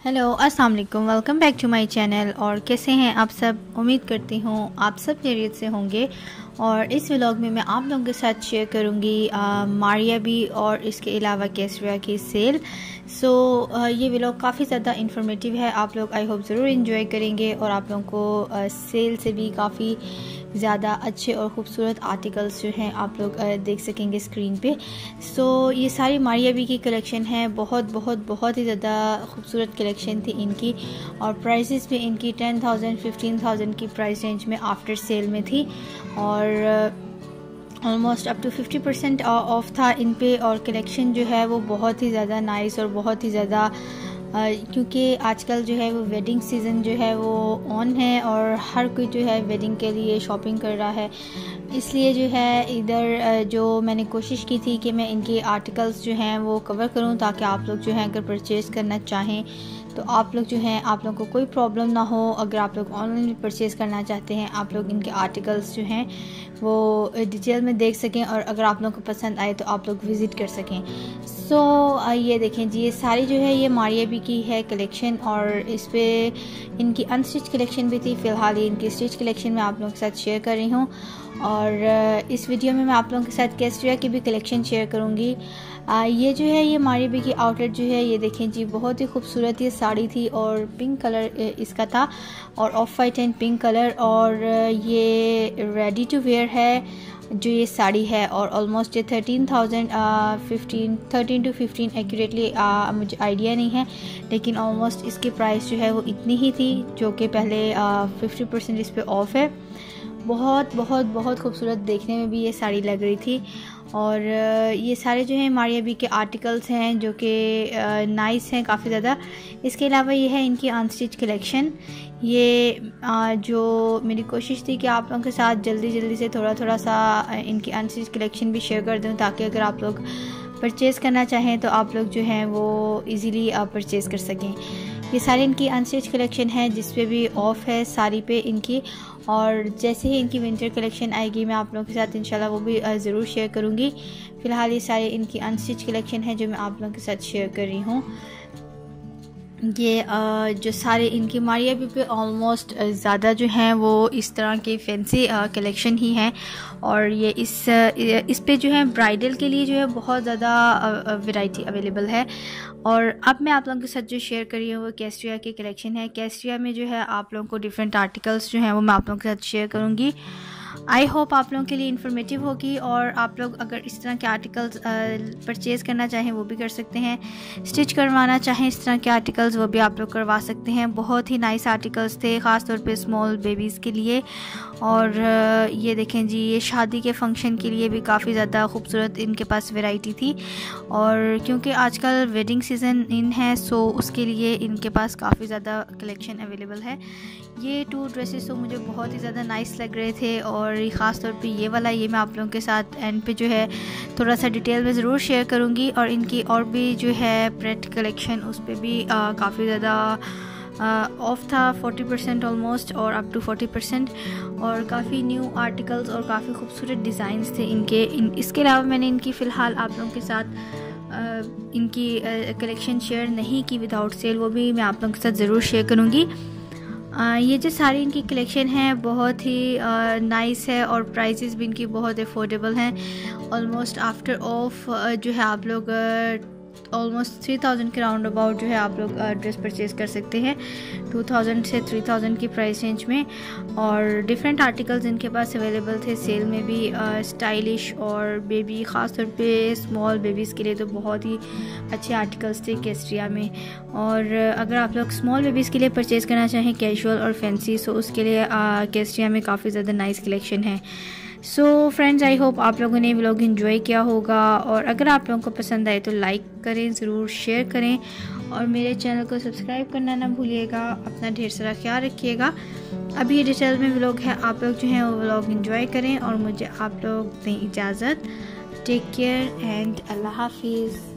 Hello अस्सलाम वालेकुम, welcome back to my channel. और कैसे हैं आप सब? उम्मीद करती हूँ आप सब खैरियत से होंगे। और इस व्लॉग में मैं आप लोगों के साथ शेयर करूँगी मारिया बी और इसके अलावा कैसरिया की सेल। ये व्लॉग काफ़ी ज़्यादा इंफॉर्मेटिव है, आप लोग आई होप ज़रूर एंजॉय करेंगे और आप लोगों को सेल से भी काफ़ी ज़्यादा अच्छे और ख़ूबसूरत आर्टिकल्स जो हैं आप लोग देख सकेंगे स्क्रीन पे। ये सारी मारिया बी की कलेक्शन है, बहुत ही ज़्यादा खूबसूरत कलेक्शन थी इनकी। और प्राइसेस भी इनकी 10,000 15,000 की प्राइस रेंज में आफ्टर सेल में थी। और ऑलमोस्ट अप टू 50% ऑफ था इन पे। और कलेक्शन जो है वो बहुत ही ज़्यादा नाइस और बहुत ही ज़्यादा क्योंकि आजकल जो है वो वेडिंग सीज़न जो है वो ऑन है और हर कोई जो है वेडिंग के लिए शॉपिंग कर रहा है, इसलिए जो है इधर जो मैंने कोशिश की थी कि मैं इनके आर्टिकल्स जो हैं वो कवर करूं ताकि आप लोग जो हैं अगर परचेज़ करना चाहें तो आप लोग जो हैं आप लोग को कोई प्रॉब्लम ना हो। अगर आप लोग ऑनलाइन परचेज़ करना चाहते हैं आप लोग इनके आर्टिकल्स जो हैं वो डिटेल में देख सकें और अगर आप लोग को पसंद आए तो आप लोग विज़िट कर सकें। ये देखें जी, ये सारी जो है ये मारिया बी की है कलेक्शन। और इस पे इनकी अनस्टिच कलेक्शन भी थी। फ़िलहाल ये इनकी स्टिच कलेक्शन मैं आप लोगों के साथ शेयर कर रही हूँ। और इस वीडियो में मैं आप लोगों के साथ कैसरिया की भी कलेक्शन शेयर करूँगी। ये जो है ये मारिया बी की आउटलेट जो है ये देखें जी, बहुत ही खूबसूरत ये साड़ी थी और पिंक कलर इसका था और off white and pink colour. और ये रेडी टू वेयर है जो ये साड़ी है। और ऑलमोस्ट ये 13 to 15 एक्यूरेटली मुझे आइडिया नहीं है, लेकिन ऑलमोस्ट इसकी प्राइस जो है वो इतनी ही थी, जो कि पहले 50% इस पे ऑफ है। बहुत खूबसूरत देखने में भी ये साड़ी लग रही थी। और ये सारे जो हैं मारिया बी के आर्टिकल्स हैं जो कि नाइस हैं काफ़ी ज़्यादा। इसके अलावा ये है इनकी अनस्टिच कलेक्शन। ये जो मेरी कोशिश थी कि आप लोगों के साथ जल्दी से थोड़ा सा इनकी अनस्टिच कलेक्शन भी शेयर कर दूं ताकि अगर आप लोग परचेज़ करना चाहें तो आप लोग जो हैं वो इजीली परचेज़ कर सकें। ये सारी इनकी अनस्टिच कलेक्शन है जिस पे भी ऑफ़ है साड़ी पे इनकी। और जैसे ही इनकी विंटर कलेक्शन आएगी मैं आप लोगों के साथ इंशाल्लाह वो भी ज़रूर शेयर करूँगी। फ़िलहाल ये सारी इनकी अनस्टिच कलेक्शन है जो मैं आप लोगों के साथ शेयर कर रही हूँ। ये जो सारे इनकी मारिया बी पे ऑलमोस्ट ज़्यादा जो हैं वो इस तरह के फैंसी कलेक्शन ही हैं। और ये इस पे जो है ब्राइडल के लिए जो है बहुत ज़्यादा वैरायटी अवेलेबल है। और अब मैं आप लोगों के साथ जो शेयर कर रही हूँ वो कैसरिया की कलेक्शन है। कैसरिया में जो है आप लोगों को डिफरेंट आर्टिकल्स जो हैं वो मैं आप लोगों के साथ शेयर करूँगी। आई होप आप लोगों के लिए इन्फॉर्मेटिव होगी और आप लोग अगर इस तरह के आर्टिकल्स परचेज़ करना चाहें वो भी कर सकते हैं। स्टिच करवाना चाहें इस तरह के आर्टिकल्स वो भी आप लोग करवा सकते हैं। बहुत ही नाइस आर्टिकल्स थे, ख़ास तौर पे स्मॉल बेबीज़ के लिए। और ये देखें जी, ये शादी के फंक्शन के लिए भी काफ़ी ज़्यादा खूबसूरत इनके पास वैरायटी थी। और क्योंकि आजकल वेडिंग सीज़न इन है उसके लिए इनके पास काफ़ी ज़्यादा कलेक्शन अवेलेबल है। ये 2 ड्रेसेस तो मुझे बहुत ही ज़्यादा नाइस लग रहे थे और ख़ास तौर पे ये वाला, ये मैं आप लोगों के साथ एंड पे जो है थोड़ा सा डिटेल में ज़रूर शेयर करूँगी। और इनकी और भी जो है प्रिंट कलेक्शन उस पर भी काफ़ी ज़्यादा ऑफ था, 40% ऑलमोस्ट और अप टू 40%। और काफ़ी न्यू आर्टिकल्स और काफ़ी खूबसूरत डिज़ाइंस थे इनके। इसके अलावा मैंने इनकी फ़िलहाल आप लोगों के साथ इनकी कलेक्शन शेयर नहीं की विदाउट सेल, वो भी मैं आप लोगों के साथ ज़रूर शेयर करूँगी। ये जो सारी इनकी कलेक्शन है बहुत ही नाइस है और प्राइसेस भी इनकी बहुत अफोर्डेबल हैं। ऑलमोस्ट आफ्टर ऑफ जो है आप लोग ऑलमोस्ट 3000 के राउंड अबाउट जो है आप लोग ड्रेस परचेज़ कर सकते हैं 2000 से 3000 की प्राइस रेंज में। और डिफरेंट आर्टिकल्स इनके पास अवेलेबल थे सेल में भी, स्टाइलिश और बेबी, ख़ास तौर पे स्मॉल बेबीज़ के लिए तो बहुत ही अच्छे आर्टिकल्स थे कैसरिया में। और अगर आप लोग स्मॉल बेबीज़ के लिए परचेज़ करना चाहें कैजुअल और फैंसी उसके लिए कैसरिया में काफ़ी ज़्यादा नाइस कलेक्शन है। फ्रेंड्स, आई होप आप लोगों ने व्लॉग एंजॉय किया होगा। और अगर आप लोगों को पसंद आए तो लाइक करें, ज़रूर शेयर करें और मेरे चैनल को सब्सक्राइब करना ना भूलिएगा। अपना ढेर सारा ख्याल रखिएगा। अभी ये डिटेल में व्लॉग है, आप लोग जो हैं वो व्लॉग एंजॉय करें और मुझे आप लोग दें इजाज़त। टेक केयर एंड अल्लाह हाफिज़।